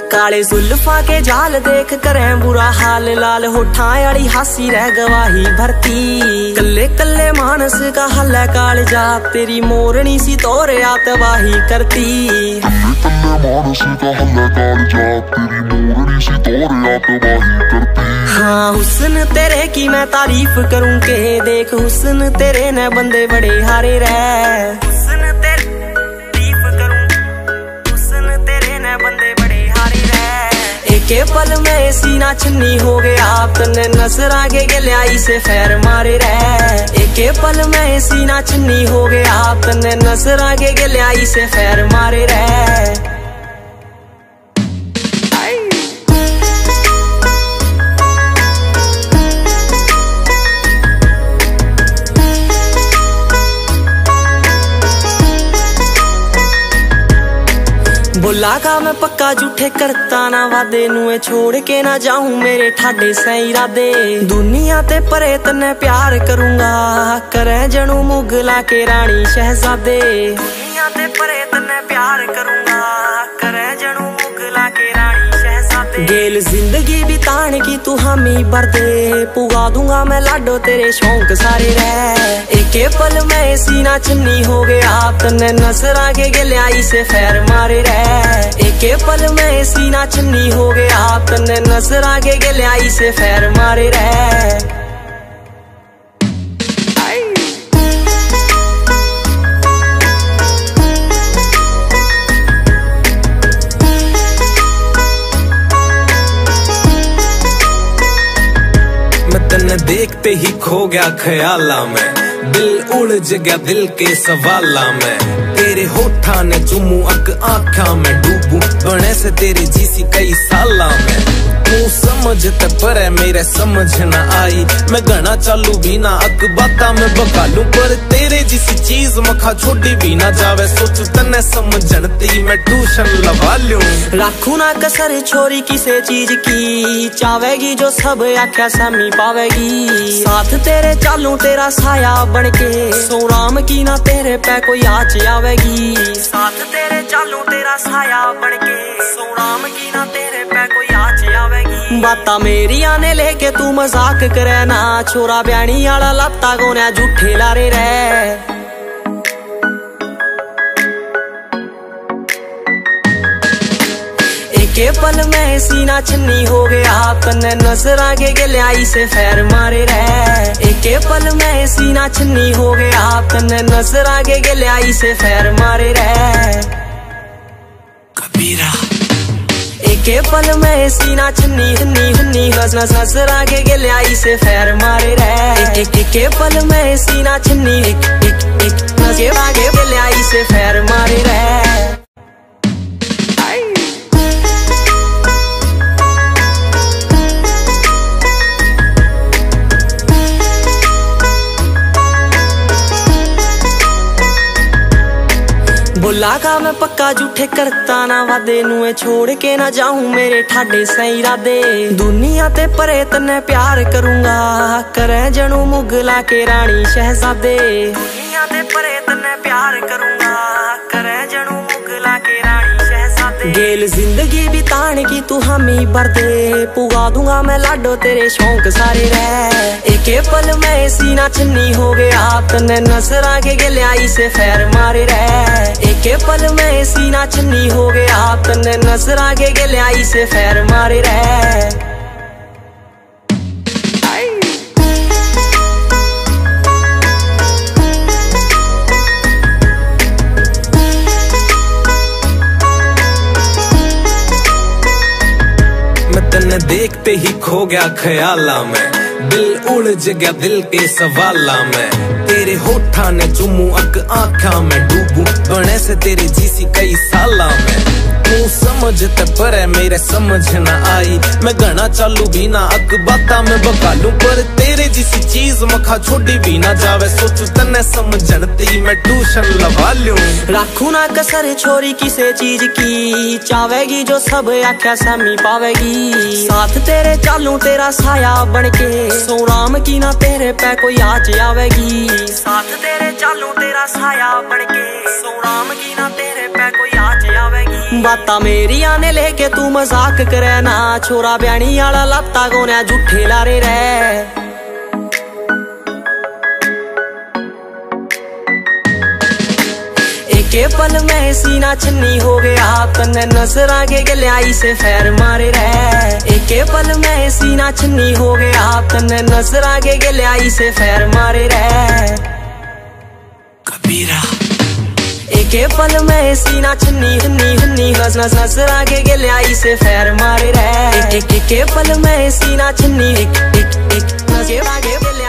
काले जुल्फा के जाल देख करें बुरा हाल, लाल होठा वाली हासी रह गवाही भरती। कल्ले कल्ले मानस का हल है कालजा, तेरी मोरनी सी तोरे आतवाही करती। हाँ हुस्न तेरे की मैं तारीफ करूं के, देख हुस्न तेरे ने बंदे बड़े हारे रह। हुस्न तेरी तारीफ करूं, हुस्न तेरे ने बंदे बड़े हारे रह। एके पल में सीना छन्नी हो गया, तन्ने नजर आगे गलियाई से फैर मारे रह। एके पल में सीना छन्नी हो गया, तन्ने नजर आगे गलियाई से फैर मारे रह। बोला का मैं पक्का झूठे करता ना वादे, नुए छोड़ के ना जाऊं मेरे ठाडे से इरादे। दुनिया ते परे तन्ने प्यार करूंगा, करे जनू मुगला के रानी शहजादे। दुनिया ते परे तन्ने प्यार करूंगा, करे जनू मुगला के रानी शहजादे। गेल जिंदगी बिताने की तू हामी भर दे, पुगा दूंगा मैं लाडो तेरे शौक सारे रह। एके पल में सीना छन्नी हो गया, तन्ने नजर आगे गलियाई से फैर मारे रह। एके पल में सीना छन्नी हो गया, तन्ने नजर आगे गलियाई से फैर मारे रह। मैं तन्ने देखते ही खो गया ख्याला में, दिल उलझ गया दिल के सवाला में। तेरे होठा ने चुमू अक आँखा में डूबू, बने से तेरी जीसी कई साला में। तू समझते पर मेरे समझ न आई, मैं गना चालू भी ना अक बाता में बकालू, पर तेरे जिसी चीज मखा छोड़ी भी ना जावे। सोचू तन्ने समझती मैं ट्यूशन लगा लूं। राखू ना कसर छोरी किसे चीज की, चावेगी जो सब आख्या सामी पावेगी। साथ तेरे चालू तेरा साया बनके, सो राम की ना तेरे पे कोई आँच आवेगी। साथ तेरे चालू तेरा साया बनके, सो राम की ना तेरे पे कोई आँच आवेगी। बाता मेरी आने लेके तू मजाक करे ना, छोरा ब्याणी आला लाता गोने झूठे लारे रह। एके पल में सीना छन्नी हो गया, तन्ने नजर आगे गलियाई से फैर मारे रह। एके पल में सीना छन्नी हो गया, तन्ने नजर आगे गलियाई से फैर मारे रह। कबीरा एके पल में सीना छन्नी हन्नी हन्नी नजर आगे गलियाई से फैर मारे रह। एके पल में सीना छन्नी नजर आगे गलियाई से फैर मारे रह। बोला का मैं पक्का झूठे करता ना वादे, नुए छोड़ के ना जाऊं मेरे ठाडे से इरादे। दुनिया ते परे तन्ने प्यार करूंगा, करे जनू मुगला के रानी शहजादे। दुनिया ते परे तन्ने प्यार करूंगा, करे जनू मुगला के रानी शहजादे। गेल जिंदगी बिताने की तू हामी भर दे, पुगा दूंगा मैं लाडो तेरे शौक सारे रह। एके पल में सीना छन्नी हो गया, तन्ने नजर आगे गलियाई से फैर मारे रह। एके पल में सीना छन्नी हो गया, तन्ने नजर आगे गलियाई से फैर मारे रह। मैं तन्ने देखते ही खो गया ख्याला में, दिल उलझ गया दिल के सवाला में। तेरे होठा ने चुमू अक आँखा में डूबू, बने से तेरी जीसी कई साला में। तू समझते पर मेरे समझ न आई, मैं गना चालू भी ना अक बाता में बकालू, पर तेरे जिसी चीज मखा छोड़ी भी ना जावे। सोचू तन्ने समझती मैं ट्यूशन लगा लूं। राखू ना कसर छोरी किसे चीज की, चावेगी जो सब आख्या सामी पावेगी। साथ तेरे चालू तेरा साया बनके, सो राम की ना तेरे पे कोई आँच आवेगी। साथ तेरे चालू तेरा साया बनके, सो राम की ना तेरे पे कोई आँच आवेगी। बाता मेरिया ने लेके तू मजाक करे ना, छोरा ब्याणी आला लाता गोने झूठे लारे रे। के पल में सीना छन्नी हो गया, तन्ने नजर आगे गलियाई से फैर मारे रे। एक पल में सीना छन्नी हो गया, तन्ने नजर आगे गलियाई से फैर मारे रे। कबीरा एक पल में सीना छन्नी हन्नी हन्नी नजर आगे गलियाई से फैर मारे रे। एक पल में सीना छन्नी एक नजर आगे